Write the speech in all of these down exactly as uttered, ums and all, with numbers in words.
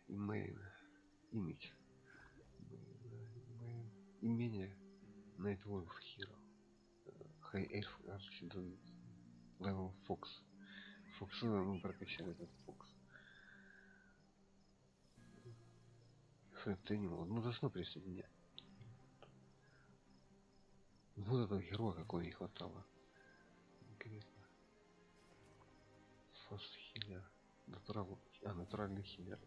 Email. Image. Имение Nightwolf Hero. High Elf Archidon. Level Fox. Фокса мы прокачали этот Фокс. Ты не мог. Ну должно присоединять. Вот этого героя какой не хватало. Фаст хиллер. Натурал... А, натуральный хиллер.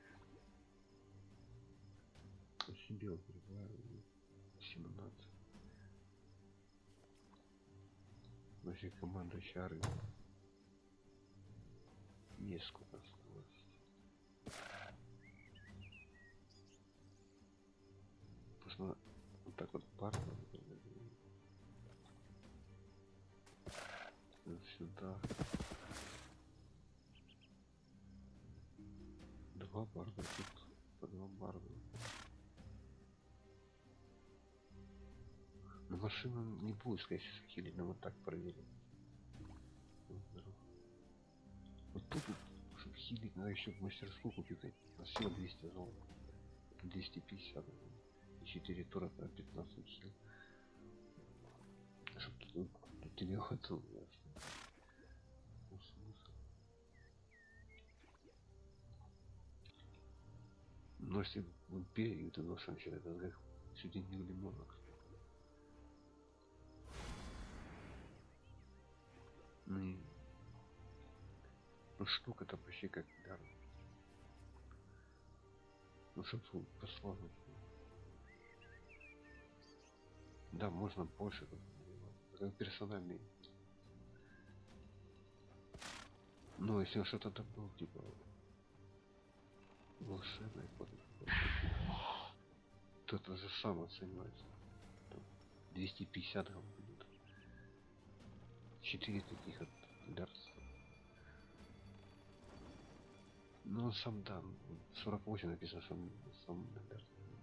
Себе прибавил семнадцать. Вообще команда чары. Есть сколько осталось. Просто вот так вот парно. Сюда. Два барда тут. По два барда. Но машина не будет, скорее всего, хилить, но вот так проверим. Вот тут, чтобы хилить, надо еще в мастерскую купить. А всего двести золота. двести пятьдесят. И четыре тура на пятнадцать хил. Чтобы тут, тут тебе хватило. Но если в империи ты нож начинает, это как чуть ли не в лимонах. Ну, и... ну штука-то почти как дар. Ну чтобы послать. Да, можно больше. Как персональный. Ну, если он что-то добыл, типа волшебный код, то это же сам оценивается. двести пятьдесят грамм будет. четыре таких от дарца. Ну он сам, да, сорок восемь написано, что он сам дарц.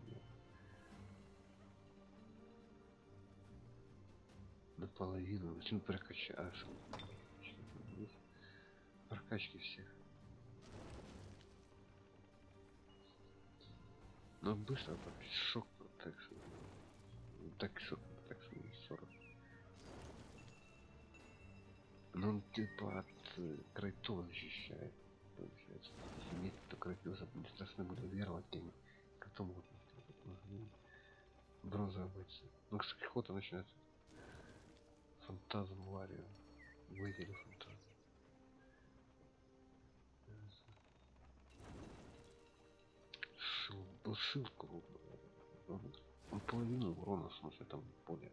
Наполовину. Почему прокачаешь? Прокачки всех. Но быстро так шок, так что так шок, так что сорок. Но он типа от э, крайтона защищает. Получается. Если нет, то крайтоза будет страшно будет веровать теми. Потом вот бронзовая бойцы. Ну, с пехота начинается. Фантазм Варио. Выделили фантазм. Шил, был шилку. Он, он половину урона, в смысле, там поле.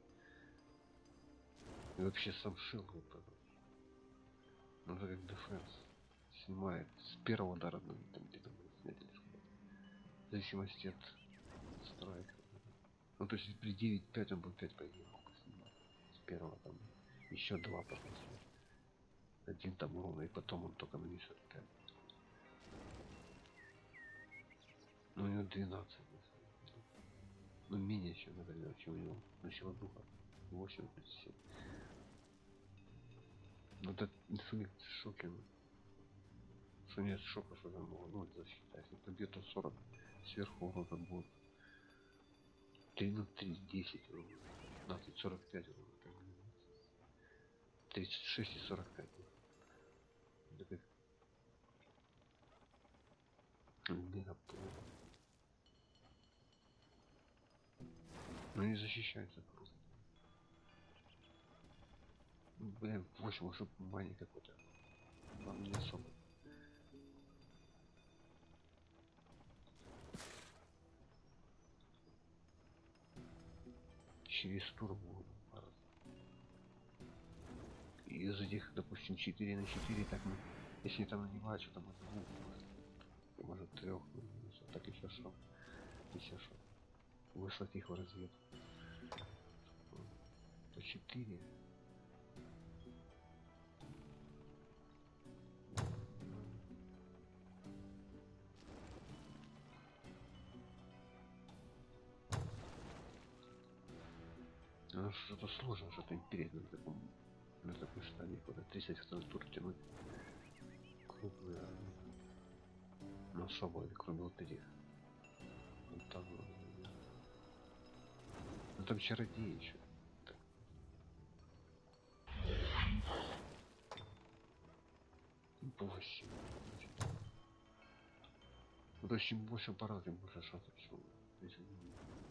И вообще сам шил вот это. Ну, это как дефенс. Снимает с первого удара, ну, там где-то будет снять или что. В зависимости от страйка. Ну, то есть при девять пять он был пять погибов. С первого там еще два потом. Один там урона, и потом он только нанесет пять. Ну, у него двенадцать. Ну, менее, чем, например, чем у него. На силу духа. восемь тридцать семь. Ну, это инфликт шокин. Что нет шока, что там ноль защита. Если это где-то сорок, сверху урона будет три на три, десять урона. пятнадцать, сорок пять урона. тридцать шесть и сорок пять. Это как мегапло. Ну не защищается просто. Блин, восемь, чтобы мани какой-то. Вам не особо. Через турбо. И из этих, допустим, четыре на четыре, так мы, если там нанимать, что там от двух, может трех, так еще что, еще что, выслать их в разведку. По четыре. Ну что-то сложно, что-то империя на таком, на такой стадии, куда тридцать второй тур тянуть. Крупная. Ну, особо, кроме вот этих. Ну, там... Ну, там чародеи еще. восемь. Ну, то есть чем больше аппарат, тем больше шансов, что...